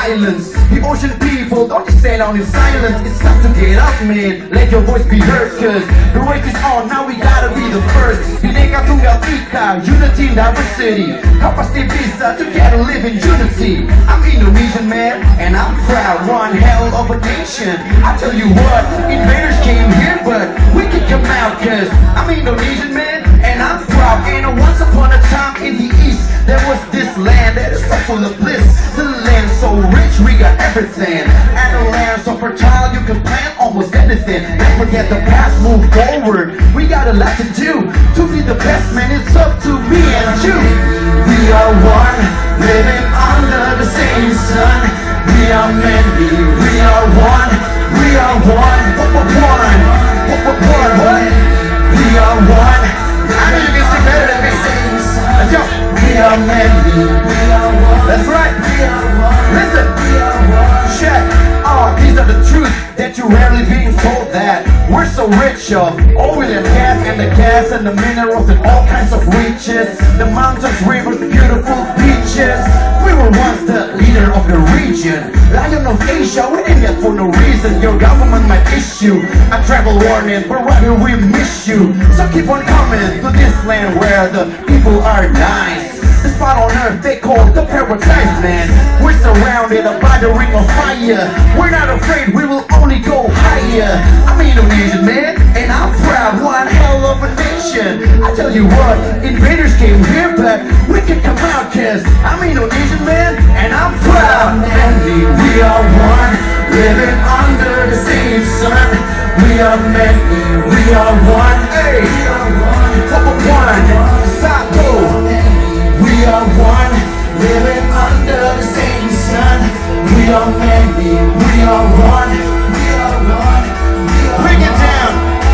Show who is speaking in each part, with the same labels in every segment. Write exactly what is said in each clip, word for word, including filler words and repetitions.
Speaker 1: islands. The ocean people, don't just stay down in silence. It's time to get up, man, let your voice be heard. Cause the race is on, now we gotta be the first. Bhinneka Tunggal Ika, unity in diversity. Kau pasti bisa, together live in unity. I'm Indonesian, man, and I'm proud. One hell of a nation. I tell you what, invaders came here, but we can come out. Cause I'm Indonesian, man, and I'm proud. And once upon a time in the east, there was this land that is so full of bliss. The land so rich, we got everything. And the land so fertile, you can plant almost anything. Don't forget the past, move forward. We got a lot to do. To be the best, man, it's up to me and you. We are one, living under the same sun. We are many, we are one. We are one, what, what, one, what, what, one, what? We are one. I know you can sing better than me. Let's go. We are many, we are one. That's right. We are one. Listen. We are one. Check. Oh, these are the truths that you're rarely being told, that we're so rich of oil and gas, and the gas and the minerals and all kinds of riches. The mountains, rivers, beautiful beaches. We were once the leader of the region, lion of Asia. We didn't get for no reason. Your government might issue a travel warning, but rather we miss you. So keep on coming to this land where the people are nice. The spot on earth they call the paradise, man. We're surrounded by the ring of fire. We're not afraid, we will only go higher. I'm Indonesian, man, and I'm proud. One hell of a nation. I tell you what, invaders came here, but we can come out. Cause I'm Indonesian, man, and I'm proud. And we are one, living under the same sun. We are many, we are one. Hey, one, Sato. We are one, living under the same sun. We are many, we are one. We are one. Bring it down.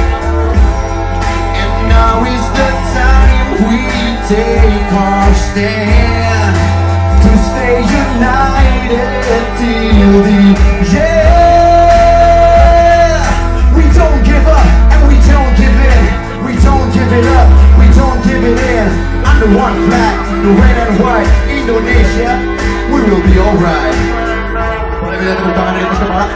Speaker 1: And now is the time we take our stand to stay united till the end. We don't give up and we don't give in. We don't give it up, we don't give it in. Under one flag, the red and white, Indonesia, we will be alright. Boleh minta tepuk tangan di atas kepala?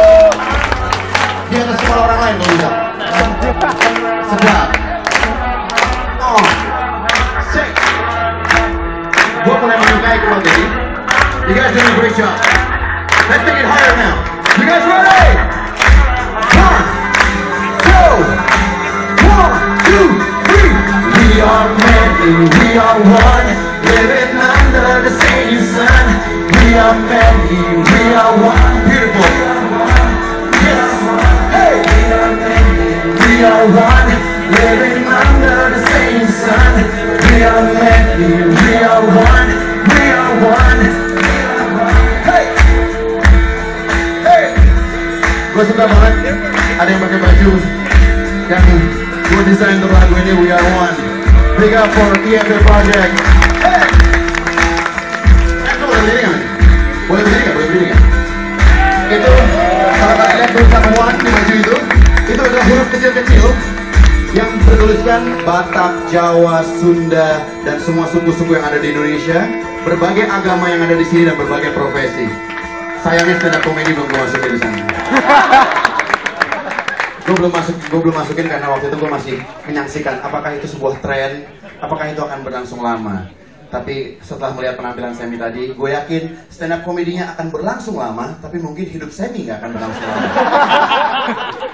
Speaker 1: Di atas kepala orang lain kalau bisa. Sedap. Oh, sick. Gua mulai menyukai keluarga ini. You guys doing a great job. Let's take it higher now. You guys ready? One, two, one, two, three. We are many, we are one, living under the same sun. We are many, we are one. Beautiful. Yes. Hey. We are one, living under the same sun. We are many, we are one. We are one. Hey. Hey. Gue suka banget ada yang pakai baju yang gue desain untuk lagu ini. We are one. Big up for E F F Project. Hey! Boleh berdiri nggak? Boleh berdiri nggak? Boleh berdiri nggak? Itu, kalau kalian lihat tulisan one di baju itu, itu adalah huruf kecil-kecil yang bertuliskan Batak, Jawa, Sunda, dan semua suku-suku yang ada di Indonesia, berbagai agama yang ada di sini dan berbagai profesi. Sayangnya stand up comedy belum gue masukin di sana. Gue belum masuk, gue belum masukin karena waktu itu gue masih menyaksikan apakah itu sebuah tren, apakah itu akan berlangsung lama. Tapi setelah melihat penampilan Semi tadi, gue yakin stand up komedinya akan berlangsung lama, tapi mungkin hidup Semi nggak akan berlangsung lama.